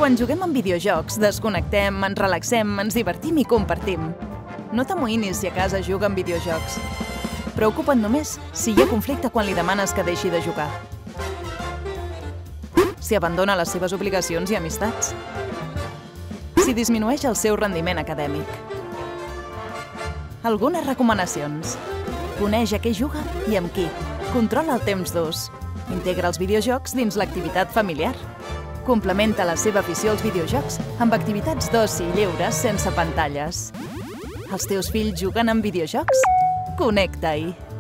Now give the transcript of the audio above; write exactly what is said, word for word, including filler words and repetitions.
Quan juguem amb videojocs, desconnectem, ens relaxem, ens divertim i compartim. No t'amoïnis si a casa juga amb videojocs. Preocupa't només si hi ha conflicte quan li demanes que deixi de jugar. Si abandona les seves obligacions i amistats. Si disminueix el seu rendiment acadèmic. Algunes recomanacions. Coneix a què juga i amb qui. Controla el temps d'ús. Integra els videojocs dins l'activitat familiar. Complementa la seva afició als videojocs amb activitats d'oci lliures sense pantalles. Els teus fills juguen amb videojocs? Connecta-hi!